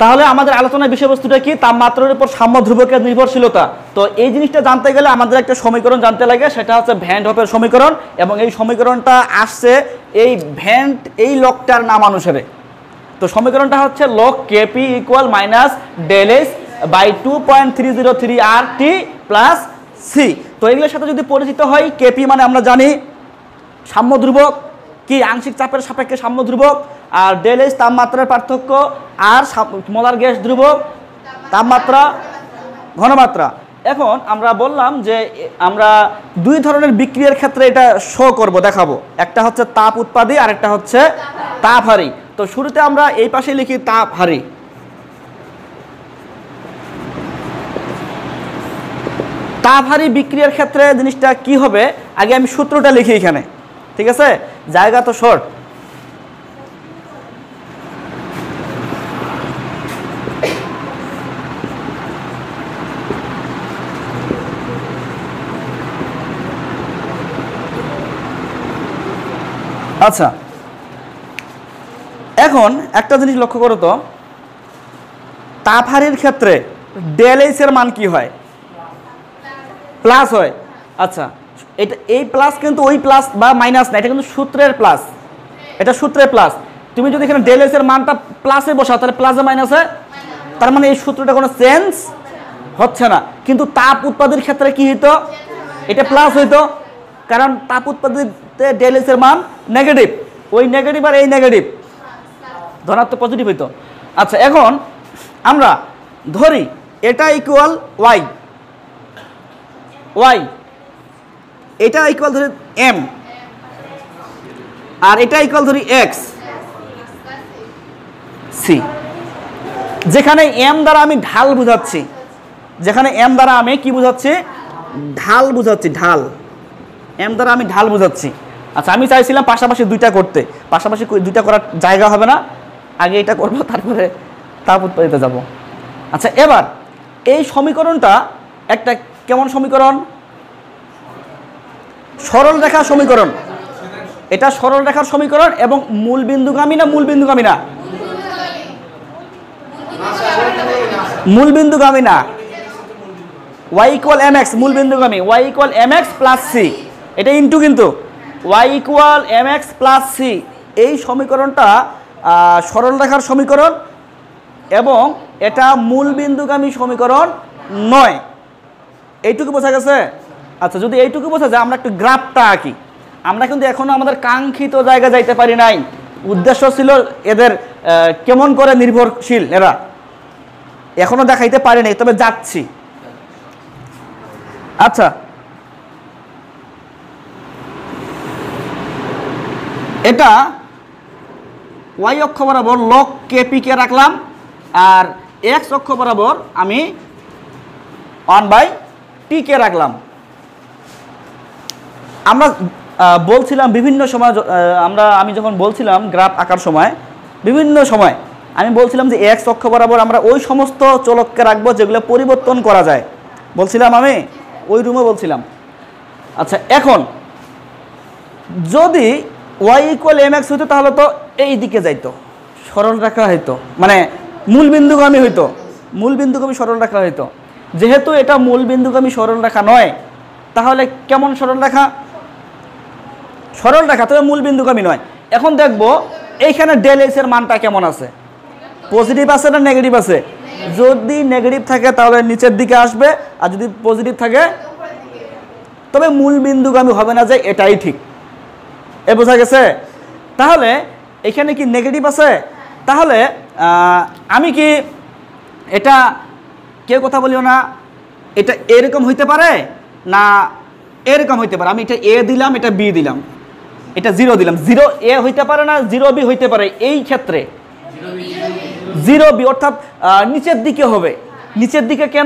তাহলে আমাদের আলোচনার বিষয়বস্তুটা কি? তাপমাত্রার উপর সাম্য ধ্রুবকের নির্ভরশীলতা। তো এই জিনিসটা জানতে গেলে আমাদের একটা সমীকরণ জানতে লাগে, সেটা হচ্ছে ভ্যান হপের সমীকরণ, এবং এই সমীকরণটা আসছে এই ভ্যান এই লকটার নাম অনুসারে। তো সমীকরণটা হচ্ছে log K P equal minus del S by 2.303 R T plus C. তো এগুলোর সাথে যদি পরিচিত হয়, কেপি মানে আমরা জানি সাম্য ধ্রুবক, কি আংশিক চাপের সাপেক্ষে সাম্য ধ্রুবক, আর ডেল এস তাপমাত্রার পার্থক্য, আর মোলার গ্যাস ধ্রুবক তাপমাত্রা ঘনমাত্রা। এখন আমরা বললাম যে আমরা দুই ধরনের বিক্রিয়ার ক্ষেত্রে এটা শো করব, দেখাবো। একটা হচ্ছে তাপ উৎপাদী আর একটা হচ্ছে তাপহারী। তো শুরুতে আমরা এই পাশে লিখি তাপহারী। তাপহারী বিক্রিয়ার ক্ষেত্রে জিনিসটা কি হবে, আগে আমি সূত্রটা লিখি এখানে, ঠিক আছে? জায়গা তো শর্ট। আচ্ছা, এখন একটা জিনিস লক্ষ্য করো তো, তাপহারীর ক্ষেত্রে ডেল এইচ এর মান কি হয়? প্লাস হয়। আচ্ছা, এটা এই প্লাস কিন্তু ওই প্লাস বা মাইনাস না, এটা কিন্তু সূত্রের প্লাস, এটা সূত্রের প্লাস। তুমি যদি এখানে ডেল এইচ এর মানটা প্লাসে বসাও, তাহলে প্লাসে মাইনাসে, তার মানে এই সূত্রটা কোনো চেঞ্জ হচ্ছে না। কিন্তু তাপ উৎপাদনের ক্ষেত্রে কি হইতো? এটা প্লাস হইতো, কারণ তাপ উৎপাদিতে ডেল এইচ এর মান নেগেটিভ, ওই নেগেটিভ আর এই নেগেটিভ ধনাত্মক পজিটিভ হইতো। আচ্ছা, এখন আমরা ধরি এটা ইকুয়াল ওয়াই, ওয়াই এটা ইকুয়াল ধরি এম, আর এটা ইকুয়াল ধরি এক্স সি। যেখানে এম দ্বারা আমি ঢাল বুঝাচ্ছি, যেখানে এম দ্বারা আমি কি বুঝাচ্ছি? ঢাল বুঝাচ্ছি, ঢাল। এম দ্বারা আমি ঢাল বুঝাচ্ছি। আচ্ছা, আমি চাইছিলাম পাশাপাশি দুইটা করতে, পাশাপাশি দুইটা করার জায়গা হবে না, আগে এটা করবো তারপরে তাপ উৎপাদিত যাব। আচ্ছা, এবার এই সমীকরণটা একটা কেমন সমীকরণ? সরল রেখার সমীকরণ। এটা সরল রেখার সমীকরণ এবং মূল বিন্দুগামী না মূল বিন্দুগামী না? মূল বিন্দুগামী না। y ইকুয়াল mx মূল বিন্দুগামী, y equal mx plus c, এটা ইনটু কিন্তু y equal mx plus c. এই সমীকরণটা সরল রেখার সমীকরণ এবং এটা মূল বিন্দুগামী সমীকরণ নয়। এইটুকু বোঝা গেছে? আচ্ছা, যদি এইটুকু বোঝা যায়, আমরা একটু গ্রাফটা আঁকি। আমরা কিন্তু এখনো আমাদের কাঙ্ক্ষিত জায়গা যাইতে পারি নাই। উদ্দেশ্য ছিল এদের কেমন করে নির্ভরশীল, এরা এখনো দেখাইতে পারি নাই, তবে যাচ্ছি। আচ্ছা, এটা ওয়াই অক্ষ বরাবর লক কেপি কে রাখলাম, আর এক্স অক্ষ বরাবর আমি 1/t কে রাখলাম। আমরা বলছিলাম বিভিন্ন সময়, আমি যখন বলছিলাম গ্রাফ আঁকার সময়, বিভিন্ন সময় আমি বলছিলাম যে এক্স অক্ষ বরাবর আমরা ওই সমস্ত চলককে রাখবো যেগুলো পরিবর্তন করা যায়, বলছিলাম আমি ওই রুমে বলছিলাম। আচ্ছা, এখন যদি y ইকুয়াল mx হইতো, তাহলে তো এই দিকে যাইতো, সরল রেখা হইতো, মানে মূল বিন্দুগামী হইতো, মূল বিন্দুগামী সরল রেখা হইতো। যেহেতু এটা মূল বিন্দুগামী সরল রেখা নয়, তাহলে কেমন সরল রেখা? সরল রেখা, তবে মূল বিন্দুগামী নয়। এখন দেখবো এইখানে ডেল এইচ এর মানটা কেমন আছে, পজিটিভ আছে না নেগেটিভ আছে? যদি নেগেটিভ থাকে তাহলে নিচের দিকে আসবে, আর যদি পজিটিভ থাকে তবে মূল বিন্দুগামী হবে না, যে এটাই ঠিক। এ বোঝা গেছে? তাহলে এখানে কি নেগেটিভ আছে? তাহলে আমি কি এটা, কেউ কথা বলিও না, এটা এরকম হইতে পারে না এরকম হইতে পারে? আমি এটা এ দিলাম, এটা বি দিলাম, এটা জিরো দিলাম। জিরো এ হইতে পারে না জিরো বি হইতে পারে? এই ক্ষেত্রে জিরো বি, অর্থাৎ নিচের দিকে হবে। নিচের দিকে কেন?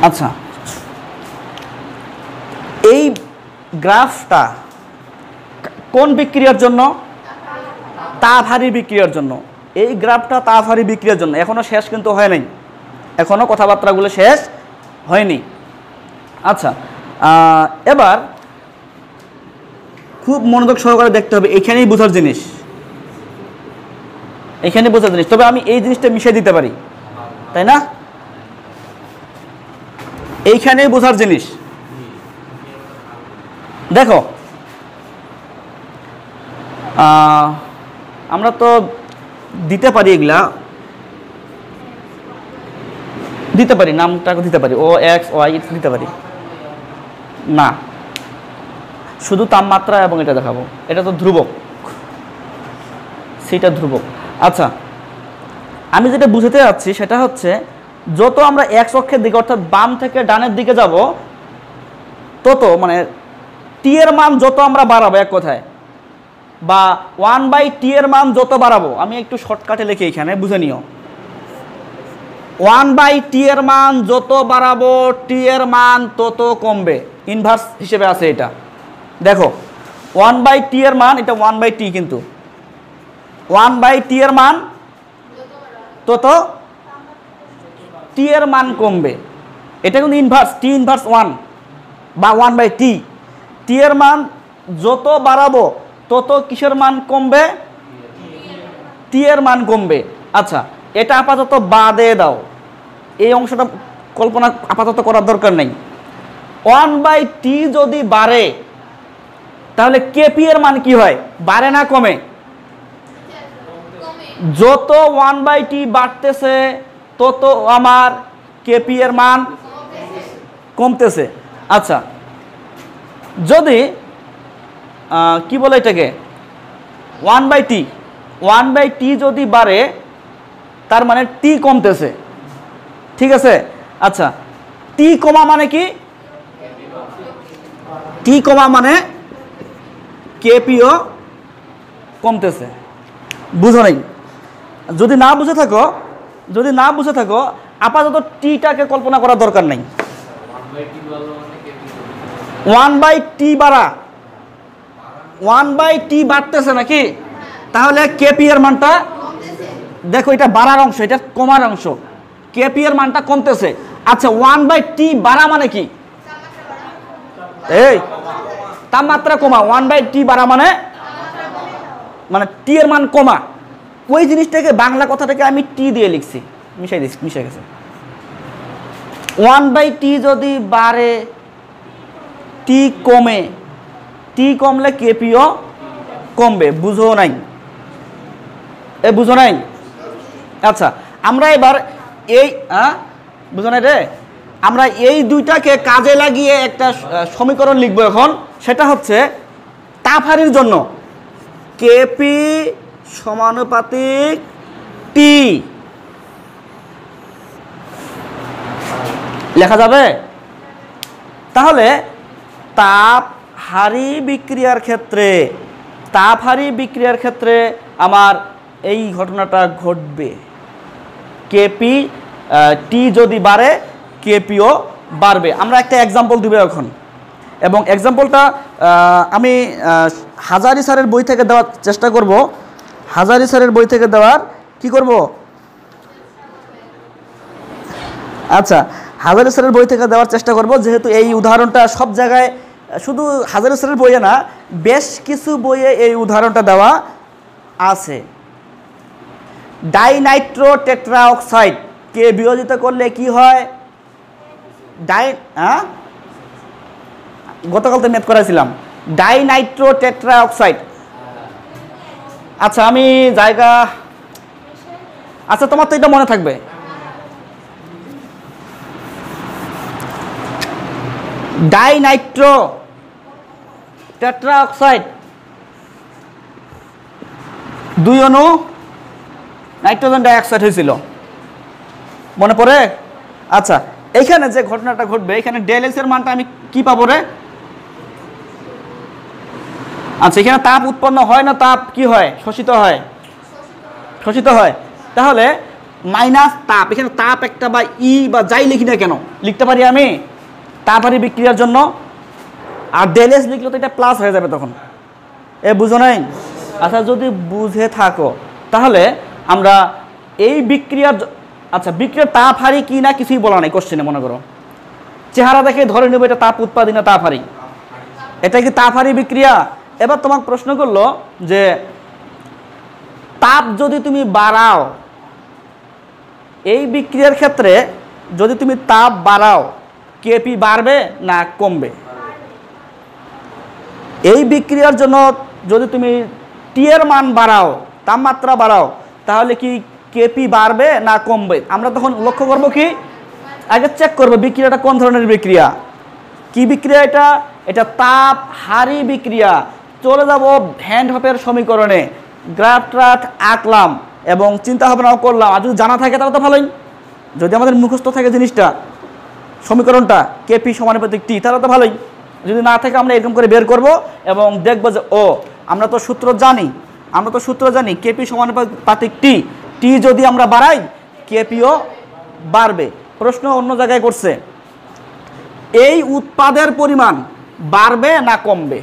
আচ্ছা, এই গ্রাফটা কোন বিক্রিয়ার জন্য? তাপহারী বিক্রিয়ার জন্য। এই গ্রাফটা তাপহারী বিক্রিয়ার জন্য। এখনো শেষ কিন্তু হয় নাই, এখনো কথাবার্তাগুলো শেষ হয়নি। আচ্ছা, এবার খুব মনোযোগ সহকারে দেখতে হবে, এখানেই বোঝার জিনিস, এখানে বোঝার জিনিস। তবে আমি এই জিনিসটা মিশিয়ে দিতে পারি, তাই না? এইখানেই বোঝার জিনিস। দেখো, আমরা তো দিতে পারি, এগুলা দিতে পারি, নামটা দিতে পারি, ও এক্স ওয়াই দিতে পারি না, শুধু তাপমাত্রা এবং এটা দেখাবো। এটা তো ধ্রুবক, সেটা ধ্রুবক। আচ্ছা, আমি যেটা বুঝাতে যাচ্ছি সেটা হচ্ছে, যত আমরা এক্স অক্ষের দিকে অর্থাৎ বাম থেকে ডানের দিকে যাব, তত মানে টি এর মান যত আমরা বাড়াবো, এক কথায়, বা 1/t এর মান যত বাড়াবো, আমি একটু শর্টকাটে লিখি এখানে, বুঝে নিও। 1/t এর মান যত বাড়াবো, টি এর মান তত কমবে। ইনভার্স হিসেবে আছে এটা। দেখো, 1/t এর মান, এটা 1/t, কিন্তু 1/t এর মান তত টি এর মান কমবে। এটা কিন্তু ইনভার্স, টি ইনভার্স 1 বা 1/t। টি এর মান যত বাড়াবো তত কিসের মান কমবে? টি এর মান কমবে। আচ্ছা, এটা আপাতত বাদে দাও, এই অংশটা কল্পনা আপাতত করার দরকার নেই। 1/t যদি বাড়ে, তাহলে কেপি এর মান কি হয়? বাড়ে না কমে? যত 1/t বাড়তেছে তত আমার কেপি এর মান কমতেছে। আচ্ছা, যদি কি বলে এটাকে, 1/t যদি বাড়ে, তার মানে টি কমতেছে, ঠিক আছে? আচ্ছা, টি কমা মানে কি? টি কমা মানে কেপিও কমতেছে। বুঝো নাই? যদি না বুঝে থাকো, আপাতত টিটাকে কল্পনা করার দরকার নাই। 1/t বাড়া, 1/t বাড়তেছে নাকি? তাহলে কেপি এর মানটা, দেখো এটা বাড়ার অংশ, এটা কমার অংশ, কেপি এর মানটা কমতেছে। আচ্ছা, 1/t বাড়া মানে কি? এই তাপমাত্রা কমা। 1/t বাড়া মানে টি এর মান কমা। ওই জিনিসটাকে, বাংলা কথাটাকে আমি টি দিয়ে লিখছি, মিশে গেছে। 1/t যদি বাড়ে, টি কমে, টি কমলে কেপিও কমবে। বুঝো নাই? বুঝো নাই? আচ্ছা, আমরা এবার এই বুঝো নাই রে, আমরা এই দুইটাকে কাজে লাগিয়ে একটা সমীকরণ লিখবো এখন। সেটা হচ্ছে তাপহারীর জন্য কেপি সমানুপাতিক টি লেখা যাবে। তাহলে তাপহারী বিক্রিয়ার ক্ষেত্রে আমার এই ঘটনাটা ঘটবে, কেপি টি যদি বাড়ে, কেপিও বাড়বে। আমরা একটা এক্সাম্পল দিব এখন, এবং এক্সাম্পলটা আমি হাজারি স্যারের বই থেকে দেওয়ার চেষ্টা করব। হাজারি স্যারের বই থেকে দেওয়ার কি করব? আচ্ছা, হাজারি স্যারের বই থেকে দেওয়ার চেষ্টা করব, যেহেতু এই উদাহরণটা সব জায়গায়, শুধু হাজারি স্যারের বইয়ে না, বেশ কিছু বইয়ে এই উদাহরণটা দেওয়া আছে। ডাইনাইট্রো টেট্রা অক্সাইড কে বিয়োজিত করলে কি হয়? গতকাল তো ম্যাথ করাইছিলাম। Dinitro tetra oxide. আচ্ছা, আমি জায়গা, আচ্ছা তোমার তো এটা মনে থাকবে। ডাইনাইট্রো টেট্রা অক্সাইড, 2 অণু নাইট্রোজেন ডাইঅক্সাইড হয়েছিল, মনে পড়ে? আচ্ছা, এইখানে যে ঘটনাটা ঘটবে, এখানে ডেলএস এর মানটা আমি কি পাবো রে? আচ্ছা, এখানে তাপ উৎপন্ন হয় না তাপ কি হয়? শোষিত হয়। তাহলে মাইনাস তাপ, এখানে তাপ একটা বা ই বা যাই লিখি না কেন লিখতে পারি আমি তাপহারী বিক্রিয়ার জন্য, আর ডেল এস লিখলে তো এটা প্লাস হয়ে যাবে তখন। বুঝো নাই? আচ্ছা যদি বুঝে থাকো তাহলে আমরা এই বিক্রিয়ার, আচ্ছা বিক্রিয়ার তাপহারী কি না কিছুই বলা নাই কোশ্চেনে, মনে করো চেহারা দেখে ধরে নেব এটা তাপ উৎপাদী না তাপহারী, এটা কি তাপহারী বিক্রিয়া। এবার তোমাকে প্রশ্ন করলো যে তাপ যদি তুমি বাড়াও, এই বিক্রিয়ার ক্ষেত্রে যদি তুমি তাপ বাড়াও কেপি বাড়বে না কমবে? এই বিক্রিয়ার জন্য যদি তুমি টি এর মান বাড়াও, তাপমাত্রা বাড়াও, তাহলে কি কেপি বাড়বে না কমবে? আমরা তখন লক্ষ্য করব কি, আগে চেক করবো বিক্রিয়াটা কোন ধরনের বিক্রিয়া, কি বিক্রিয়া এটা, এটা তাপহারী বিক্রিয়া। চলে যাব হ্যান্ড হপের সমীকরণে, গ্রাফ ট্রাফ আঁকলাম এবং চিন্তা ভাবনাও করলাম, আর যদি জানা থাকে তাহলে তো ভালোই, যদি আমাদের মুখস্থ থাকে জিনিসটা সমীকরণটা কেপি সমানুপাতিক টি তাহলে তো ভালোই, যদি না থাকে আমরা এরকম করে বের করব এবং দেখব যে ও আমরা তো সূত্র জানি কেপি সমানুপাতিক টি, টি যদি আমরা বাড়াই কেপিও বাড়বে। প্রশ্ন অন্য জায়গায় করছে, এই উৎপাদের পরিমাণ বাড়বে না কমবে?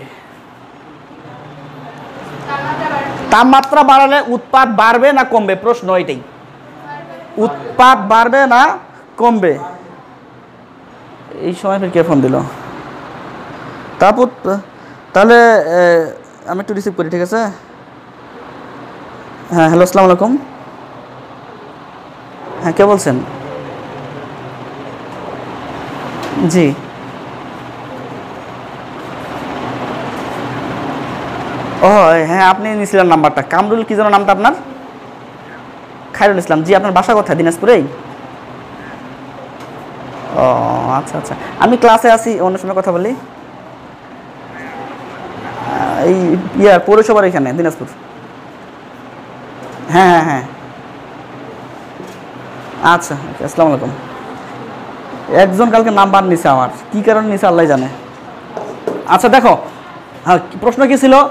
তাপমাত্রা বাড়ালে উৎপাদ বাড়বে না কমবে? প্রশ্ন এটাই, উৎপাদ বাড়বে না কমবে? এই সময় ফের কে ফোন দিল? তাহলে আমি একটু রিসিভ করি, ঠিক আছে? হ্যাঁ হ্যালো, আসসালামু আলাইকুম। হ্যাঁ কে বলছেন? জি ও হ্যাঁ, আপনি নিয়েছিলেন নাম্বারটা। কামরুল কি যেন নামটা আপনার? খায়রুল ইসলাম। জি, আপনার বাসা কোথায়? দিনাজপুরেই? ও আচ্ছা আচ্ছা, আমি ক্লাসে আছি, অন্য সময় কথা বলি। এই পৌরসভার এখানে দিনাজপুর। হ্যাঁ হ্যাঁ হ্যাঁ আচ্ছা, আসসালামু আলাইকুম। একজন কালকে নাম্বার নিছে আমার, কি কারণে নিছে আল্লাহ জানে। আচ্ছা দেখো, হ্যাঁ প্রশ্ন কি ছিল?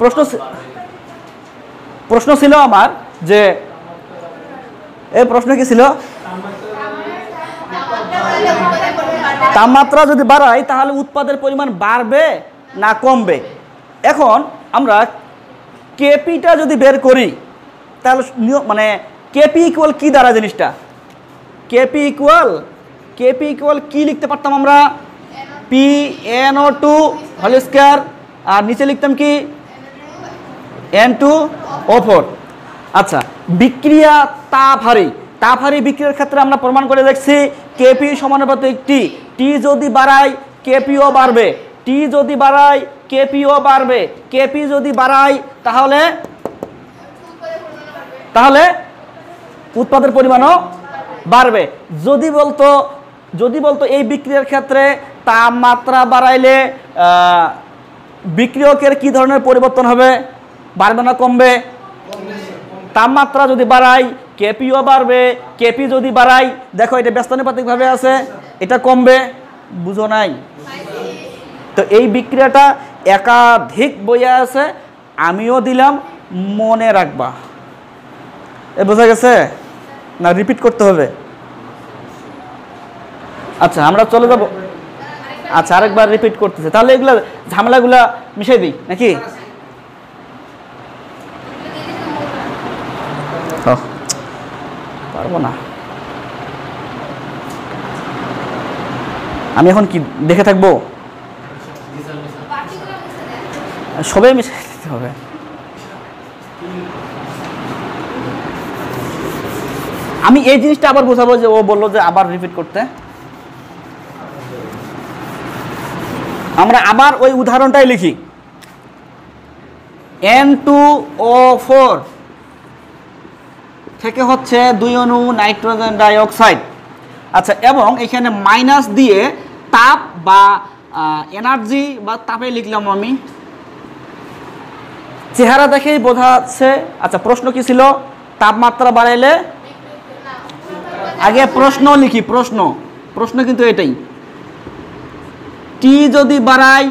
প্রশ্ন ছিল আমার যে এই প্রশ্ন কি ছিল, তাপমাত্রা যদি বাড়াই তাহলে উৎপাদের পরিমাণ বাড়বে না কমবে? এখন আমরা কেপিটা যদি বের করি তাহলে মানে কেপি ইকুয়াল কি দ্বারা জিনিসটা, কেপি ইকুয়াল কি লিখতে পারতাম আমরা? পি NO2 হোল স্কয়ার, আর নিচে লিখতাম কি N2O4। আচ্ছা বিক্রিয়া তাপহারী বিক্রিয়ার ক্ষেত্রে আমরা প্রমাণ করে দেখছি কেপি সমানুপাতিক টি, টি যদি বাড়াই কেপিও বাড়বে, টি যদি বাড়াই কেপিও বাড়বে, কেপি যদি বাড়াই তাহলে উৎপাদের পরিমাণও বাড়বে। যদি বলতো এই বিক্রিয়ার ক্ষেত্রে তাপমাত্রা বাড়াইলে বিক্রিয়কের কি ধরনের পরিবর্তন হবে, বাড়বে না কমবে? তাপমাত্রা যদি বাড়াই কেপিও বাড়বে, কেপি যদি বাড়াই দেখো এটা ব্যস্তানুপাতিকভাবে আছে, এটা কমবে। বুঝো নাই? তো এই বিক্রিয়াটা একাধিক বইয়ে আছে, আমিও দিলাম, মনে রাখবা। বোঝা গেছে না? রিপিট করতে হবে। আচ্ছা আমরা চলে যাব। আচ্ছা আরেকবার রিপিট করতেছে, তাহলে এগুলা ঝামেলাগুলা মিশাই দিই নাকি? পারবো না আমি এখন কি দেখে থাকবো? সবাই মিশাই দিতে হবে। আমি এই জিনিসটা আবার বোঝাবো যে ও বললো যে আবার রিপিট করতে। আমরা আবার ওই উদাহরণটাই লিখি, N2O4 থেকে হচ্ছে 2 অণু নাইট্রোজেন ডাইঅক্সাইড। আচ্ছা এবং এখানে মাইনাস দিয়ে তাপ বা এনার্জি বা তাপে লিখলাম আমি, চেহারা দেখেই বোঝা যাচ্ছে। আচ্ছা প্রশ্ন কি ছিল? তাপমাত্রা বাড়াইলে, আগে প্রশ্ন লিখি, প্রশ্ন কিন্তু এটাই, টি যদি বাড়াই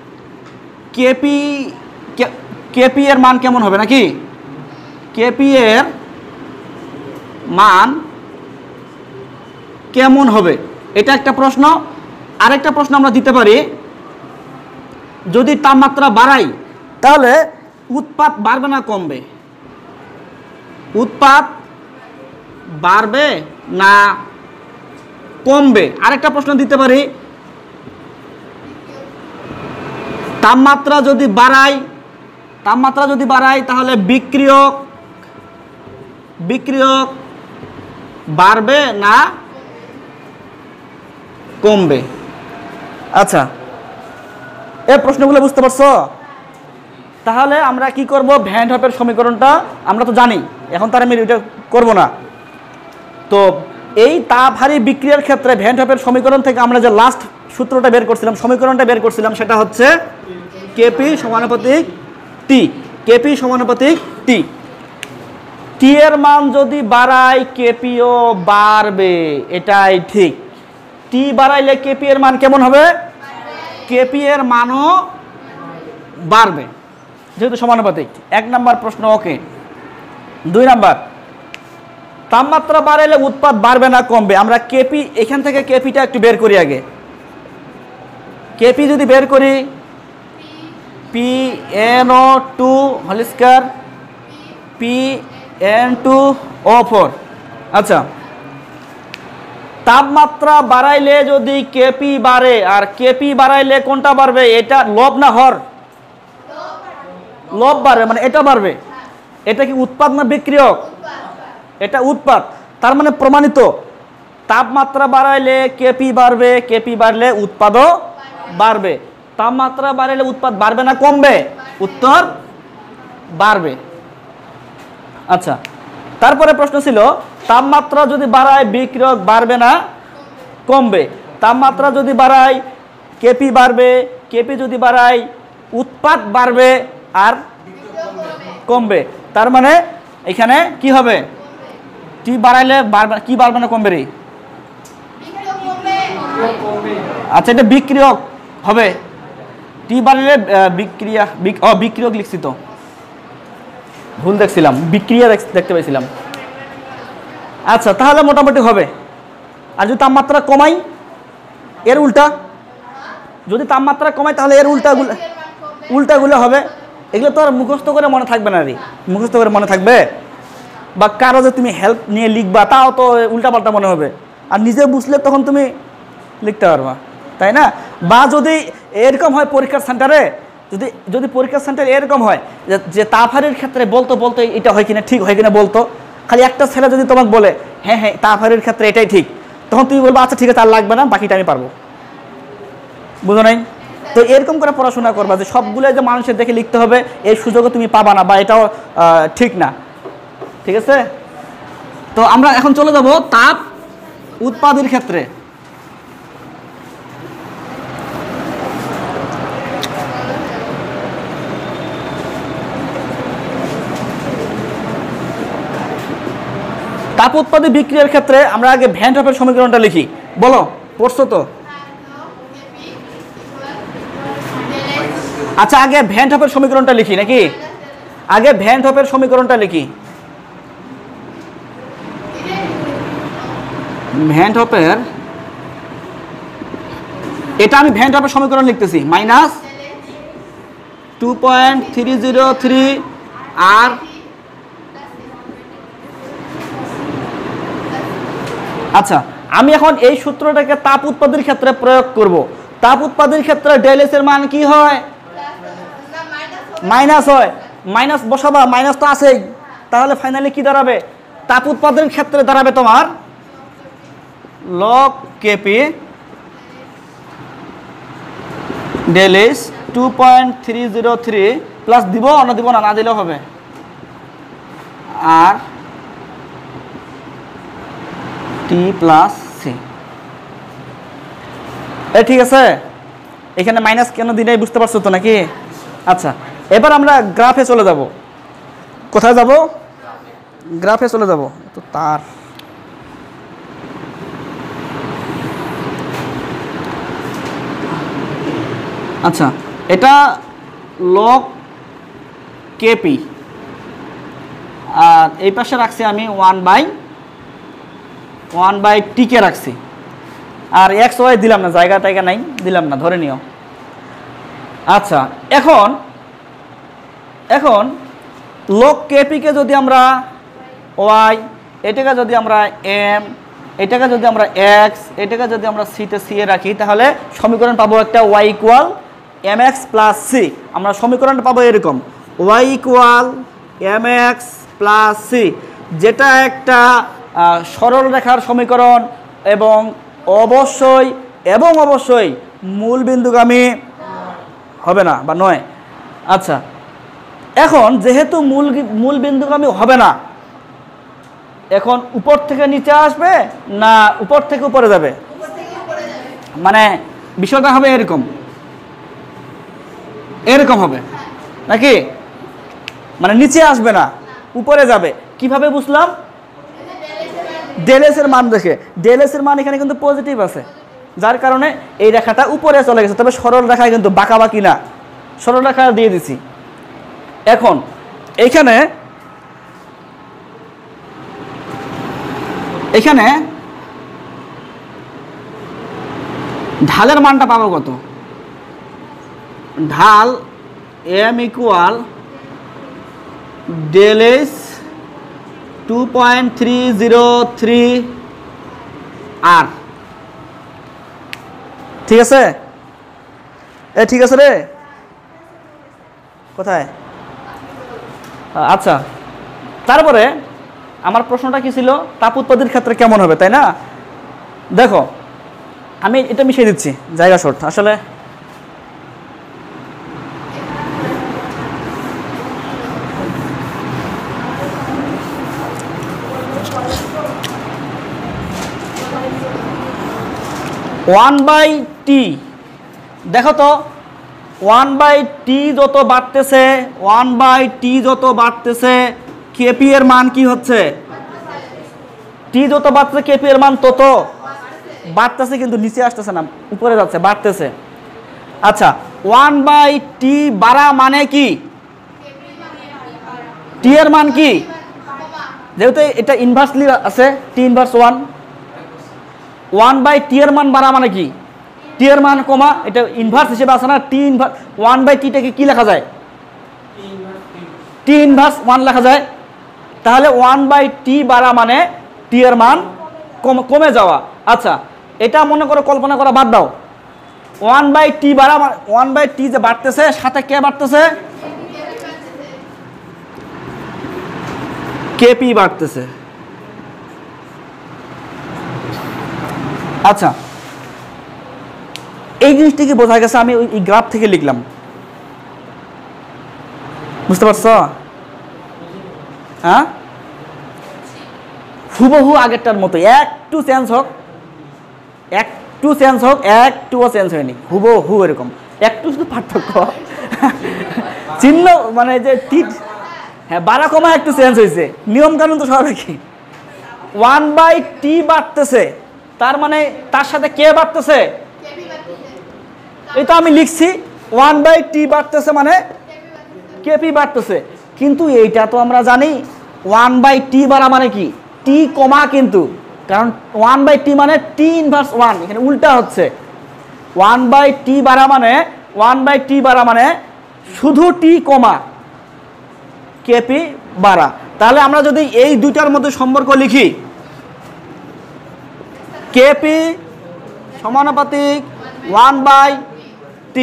কেপি এর মান কেমন হবে নাকি? কেপি এর মান কেমন হবে, এটা একটা প্রশ্ন। আরেকটা প্রশ্ন আমরা দিতে পারি, যদি তাপমাত্রা বাড়াই তাহলে উৎপাত বাড়বে না কমবে? উৎপাত বাড়বে না কমবে? আরেকটা প্রশ্ন দিতে পারি, তাপমাত্রা যদি বাড়াই তাহলে বিক্রিয়ক বাড়বে না কমবে? আচ্ছা, এই প্রশ্নগুলো বুঝতে পারছো? তাহলে আমরা কি করব, ভ্যান হপের সমীকরণটা আমরা তো জানি, এখন তার আমি এটা করব না। তো এই তাপহারী বিক্রিয়ার ক্ষেত্রে ভ্যান হপের সমীকরণ থেকে আমরা যে লাস্ট সূত্রটা বের করছিলাম, সমীকরণটা বের করছিলাম, সেটা হচ্ছে কেপি সমানুপাতিক টি। কেপি সমানুপাতিক টি। টি এর মান যদি বাড়াই কেপিও বাড়বে, এটাই ঠিক। টি বাড়াইলে কেপি এর মান কেমন হবে? কেপি এর মানও বাড়বে, যেহেতু সমানুপাতিক। 1 নাম্বার প্রশ্ন ওকে। 2 নাম্বার, তাপমাত্রা বাড়াইলে উৎপাদ বাড়বে না কমবে? আমরা কেপি, এখান থেকে কেপিটা একটু বের করি আগে। কেপি যদি বের করি, PnO2 হোল স্কয়ার Pn2O4। আচ্ছা, তাপমাত্রা বাড়াইলে যদি কেপি বাড়ে, আর কেপি বাড়াইলে কোনটা বাড়বে? এটা লব না হর? লব বাড়বে, মানে এটা বাড়বে। এটা কি উৎপাদ না বিক্রিয়ক? এটা উৎপাদ। তার মানে প্রমাণিত, তাপমাত্রা বাড়াইলে কেপি বাড়বে, কেপি বাড়লে উৎপাদও বাড়বে। তাপমাত্রা বাড়াইলে উৎপাদ বাড়বে না কমবে? উত্তর বাড়বে। আচ্ছা, তারপরে প্রশ্ন ছিল, তাপমাত্রা যদি বাড়ায় বিক্রিয়ক বাড়বে না কমবে? তাপমাত্রা যদি বাড়ায় কেপি বাড়বে, কেপি যদি বাড়ায় উৎপাদ বাড়বে আর কমবে। তার মানে এখানে কি হবে? টি বাড়াইলে কি বাড়বে না কমবে রে? আচ্ছা, এটা বিক্রিয়ক হবে। টি বাড়াইলে বিক্রিয়ক লিখছি তো, ভুল দেখছিলাম, বিক্রিয়া দেখতে পাইছিলাম। আচ্ছা, তাহলে মোটামুটি হবে। আর যদি তাপমাত্রা কমাই, এর উল্টা, যদি তাপমাত্রা কমাই তাহলে এর উল্টাগুলো হবে। এগুলো তো আর মুখস্থ করে মনে থাকবে না রে। মুখস্থ করে মনে থাকবে? বা কারো যে তুমি হেল্প নিয়ে লিখবা, তাও তো উল্টাপাল্টা মনে হবে। আর নিজে বুঝলে তখন তুমি লিখতে পারবা, তাই না? বা যদি এরকম হয় পরীক্ষার সেন্টারে, যদি পরীক্ষার সেন্টারে এরকম হয় যে তাপহারীর ক্ষেত্রে বলতো এটা হয় কিনা, ঠিক হয় কিনা বলতো, খালি একটা ছেলে যদি তোমাকে বলে হ্যাঁ তাপহারীর ক্ষেত্রে এটাই ঠিক, তখন তুমি বলবো আচ্ছা ঠিক আছে, আর লাগবে না, বাকিটা আমি পারবো। বুঝো নাই? তো এরকম করে পড়াশোনা করবা যে সবগুলো যে মানুষের দেখে লিখতে হবে, এই সুযোগও তুমি পাবা না, বা এটাও ঠিক না। ঠিক আছে? তো আমরা এখন চলে যাব তাপ উৎপাদনের ক্ষেত্রে। তাপ উৎপাদী বিক্রিয়ার ক্ষেত্রে আমরা আগে ভ্যান হপের সমীকরণটা লিখি। বলো, পড়ছো তো? আচ্ছা, আগে ভ্যান হপের সমীকরণটা লিখি নাকি? আগে ভ্যান হপের সমীকরণটা লিখি। ভ্যান হপের, এটা আমি ভ্যান হপের সমীকরণ লিখতেছি, -2.303 আর আচ্ছা, আমি এখন এই সূত্রটাকে তাপ উৎপাদনের ক্ষেত্রে প্রয়োগ করব। তাপ উৎপাদনের ক্ষেত্রে ডেল এস এর মান কি হয়? মাইনাস হয়। মাইনাস বসাবা, মাইনাস তো আছেই। তাহলে ফাইনালি কি দাঁড়াবে? তাপ উৎপাদনের ক্ষেত্রে দাঁড়াবে তোমার log Kp del S 2.303 plus দিব না, দিব না দিলেও হবে, আর টি প্লাস সি। ঠিক আছে? এখানে মাইনাস কেন দিনে বুঝতে পারছো তো নাকি? আচ্ছা, এবার আমরা গ্রাফে চলে যাব। কোথায় যাব? গ্রাফে চলে যাব। তো তার আচ্ছা, এটা লগ কেপি, আর এই পাশে রাখছি আমি 1/, 1/t কে রাখছি, আর এক্স ওয়াই দিলাম না, জায়গা টাইগা নাই, দিলাম না, ধরে নিও। আচ্ছা, এখন লগ কেপিকে যদি আমরা ওয়াই, এটাকে যদি আমরা এম, এটাকে যদি আমরা এক্স, এটাকে যদি আমরা সিতে সি এ রাখি, তাহলে সমীকরণ পাবো একটা y equal m x plus c. আমরা সমীকরণটা পাবো এরকম, y equal m x plus c, যেটা একটা সরল রেখার সমীকরণ এবং অবশ্যই মূল বিন্দুগামী হবে না বা নয়। আচ্ছা, এখন যেহেতু মূল বিন্দুগামী হবে না, এখন উপর থেকে নিচে আসবে না উপর থেকে উপরে যাবে? মানে বিষয়টা হবে এরকম হবে নাকি? মানে নিচে আসবে না, উপরে যাবে। কিভাবে বুঝলাম? ডেল এস এর মান দেখে। ডেল এস এর মান এখানে কিন্তু পজিটিভ আছে, যার কারণে এই রেখাটা উপরে চলে গেছে। তবে সরল রেখায় কিন্তু বাঁকাবাঁকি না, সরল রেখা দিয়ে দিছি। এখন এখানে ঢালের মানটা পাবো কত? ঢাল m equal del S 2.303 R. ঠিক আছে? ঠিক আছে রে, কোথায়? আচ্ছা, তারপরে আমার প্রশ্নটা কি ছিল? তাপ উৎপাদনের ক্ষেত্রে কেমন হবে, তাই না? দেখো, আমি এটা মিশিয়ে দিচ্ছি, জায়গা শর্ট আসলে। ওয়ান বাই টি, দেখো তো 1/t যত বাড়তেছে কেপি এর মান কি হচ্ছে? টি যত বাড়তেছে কেপি এর মান তত বাড়তেছে, কিন্তু নিচে আসতেছে না, উপরে যাচ্ছে, বাড়তেছে। আচ্ছা, 1/t বাড়া মানে কি? টি এর মান কি? যেহেতু এটা ইনভার্সলি আছে, টি ইনভার্স 1/t এর মান বাড়া মানে কি? টি এর মান কমা, এটা ইনভার্স হিসেবে আছে না, টি ইনভার্স 1/t টাকে কি লেখা যায়? টি ইনভার্স 1 লেখা যায়। তাহলে 1/t বাড়া মানে টি এর মান কমে যাওয়া। আচ্ছা, এটা মনে করো, কল্পনা করা বাদ দাও। 1/t বাড়া, 1/t যে বাড়তেছে, সাথে কে বাড়তেছে? কেপি বাড়তেছে। আচ্ছা, এই জিনিসটি কি বোঝা গেছে? আমি এই গ্রাফ থেকে লিখলাম, বুঝতে পারছো? হ্যাঁ, হুবহু আগেরটার মতো, একটু চেঞ্জ হোক, একটুও চেঞ্জ হয়নি, হুবহু এরকম, একটু শুধু পার্থক্য চিহ্ন, মানে যে টিট, হ্যাঁ, বাড়া কমা একটু চেঞ্জ হয়েছে, নিয়ম কানুন তো সব একই। 1/t বাড়তেছে, তার মানে তার সাথে কে বাড়তেছে? এই তো আমি লিখছি 1/t বাড়তেছে মানে কেপি বাড়তেছে। কিন্তু এইটা তো আমরা জানি 1/t বাড়া মানে কি? টি কমা, কিন্তু কারণ 1/t মানে টি ইনভার্স 1, এখানে উল্টা হচ্ছে। 1/t বাড়া মানে শুধু টি কমা কেপি বাড়া। তাহলে আমরা যদি এই দুইটার মধ্যে সম্পর্ক লিখি, কেপি সমানুপাতিক 1/t,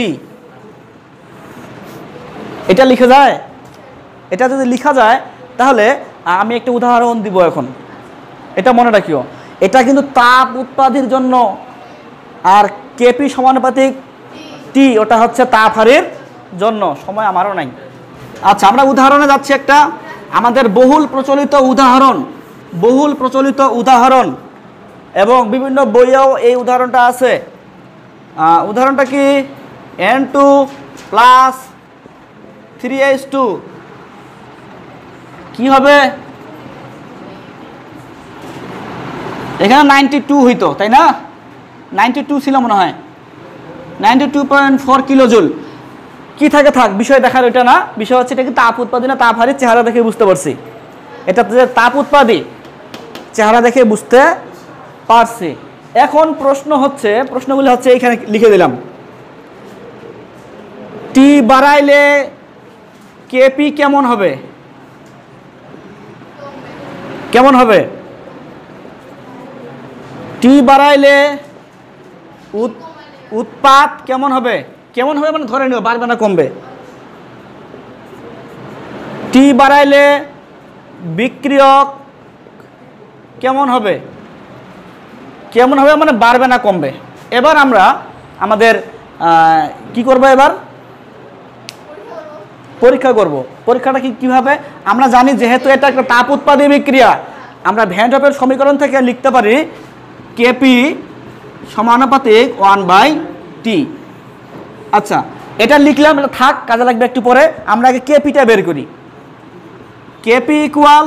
এটা লিখে যায়? এটা যদি লিখা যায়, তাহলে আমি একটা উদাহরণ দিব এখন, এটা মনে রাখিও। এটা কিন্তু তাপ উৎপাদনের জন্য, আর কেপি সমানুপাতিক টি, ওটা হচ্ছে তাপ হারের জন্য। সময় আমারও নাই। আচ্ছা, আমরা উদাহরণে যাচ্ছি, একটা আমাদের বহুল প্রচলিত উদাহরণ, এবং বিভিন্ন বইয়েও এই উদাহরণটা আছে। উদাহরণটা কি? N2 প্লাস 3H2 কি হবে? এখানে 92 হইতো, তাই না? 92 ছিল মনে হয়, 92.4 কিলোজুল। কি থাকে থাক, বিষয় দেখার ওইটা না, বিষয় হচ্ছে এটা কি তাপ উৎপাদী না তাপ হারি, চেহারা দেখে বুঝতে পারছি। এটা যে তাপ উৎপাদী, চেহারা দেখে বুঝতে পারছি। এখন প্রশ্নগুলি হচ্ছে এখানে লিখে দিলাম। টি বাড়াইলে কেপি কেমন হবে? কেমন হবে? টি বাড়াইলে উৎপাদ কেমন হবে? কেমন হবে মানে ধরে নিও, বাড়বে না কমবে। টি বাড়াইলে বিক্রিয়ক কেমন হবে? কেমন হবে মানে বাড়বে না কমবে। এবার আমরা আমাদের কি করব? এবার পরীক্ষা করব। পরীক্ষাটা কিভাবে? আমরা জানি যেহেতু এটা একটা তাপ উৎপাদী বিক্রিয়া, আমরা ভ্যান ডপের সমীকরণ থেকে লিখতে পারি কেপি সমানুপাতিক 1/T। আচ্ছা, এটা লিখলাম, এটা থাক, কাজে লাগবে একটু পরে। আমরা আগে কেপিটা বের করি। কেপি ইকুয়াল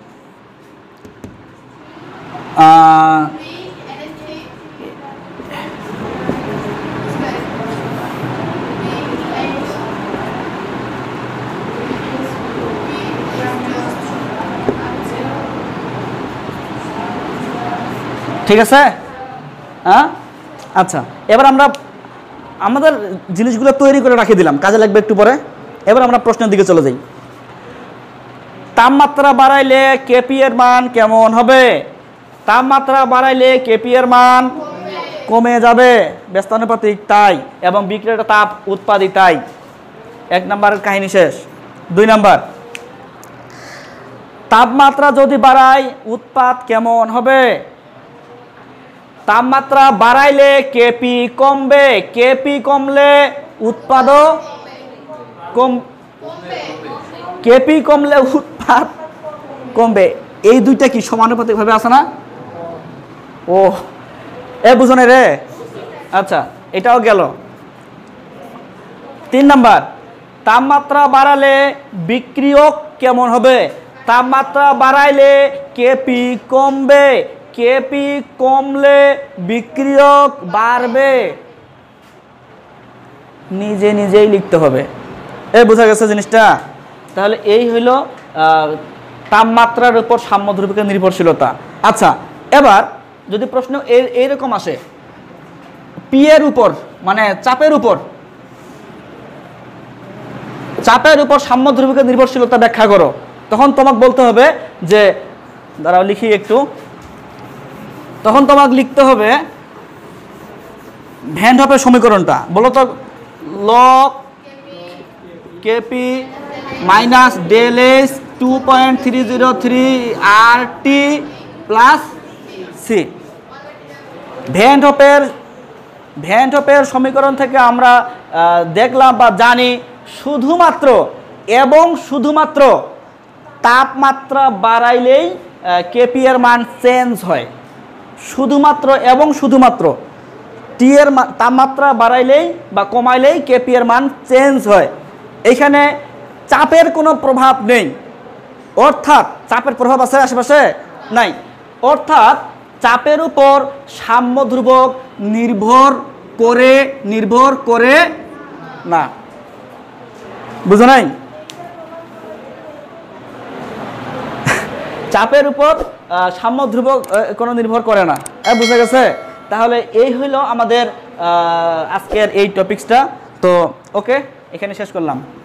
ঠিক আছে? হ্যাঁ, আচ্ছা, এবার আমরা আমাদের জিনিসগুলো তৈরি করে রাখি দিলাম, কাজে লাগবে একটু পরে। এবার আমরা প্রশ্নের দিকে চলে যাই। তাপমাত্রা বাড়াইলে কেপি এর মান কেমন হবে? তাপমাত্রা বাড়াইলে কেপি এর মান কমে যাবে, ব্যস্তানুপাতিক তাই, এবং বিক্রিয়াটা তাপ উৎপাদী তাই। 1 নম্বরের কাহিনী শেষ। 2 নম্বর, তাপমাত্রা যদি বাড়ায় উৎপাদ কেমন হবে? তাপমাত্রা বাড়াইলে কেপি কমবে, কেপি কমলে উৎপাদও কেপি কমলে উৎপাদ কমবে। এই দুইটা কি সমানুপাতিক ভাবে আছে না? ও বুঝনে রে। আচ্ছা, এটাও গেল। 3 নম্বর, তাপমাত্রা বাড়ালে বিক্রিয়ক কেমন হবে? তাপমাত্রা বাড়াইলে কেপি কমবে, কেপি কমলে বিক্রিয়ক বাড়বে। নিজে নিজেই লিখতে হবে। বোঝা গেছে জিনিসটা? তাহলে এই হইল তাপমাত্রার উপর সাম্যধ্রুবকের নির্ভরশীলতা। আচ্ছা, এবার যদি প্রশ্ন এইরকম আসে, পি এর উপর মানে চাপের উপর সাম্যধ্রুবকের নির্ভরশীলতা ব্যাখ্যা করো, তখন তোমাকে বলতে হবে যে, দাঁড়াও লিখি একটু, তখন তোমাকে লিখতে হবে ভ্যান ডপের সমীকরণটা। বলো তো, log Kp minus del S 2.303 RT plus c. Van ডপের সমীকরণ থেকে আমরা দেখলাম বা জানি শুধুমাত্র তাপমাত্রা বাড়াইলেই কেপি এর মান চেঞ্জ হয়। শুধুমাত্র টি এর তাপমাত্রা বাড়াইলেই বা কমাইলেই কেপি এর মান চেঞ্জ হয়। এখানে চাপের কোনো প্রভাব নেই, অর্থাৎ চাপের প্রভাব আছে আশেপাশে? নাই। অর্থাৎ চাপের উপর সাম্যধ্রুবক নির্ভর করে না। বুঝো নাই? চাপের উপর সাম্যধ্রুবক কোনো নির্ভর করে না। বুঝা গেছে? তাহলে এই হইল আমাদের আজকের এই টপিকসটা। তো ওকে, এখানে শেষ করলাম।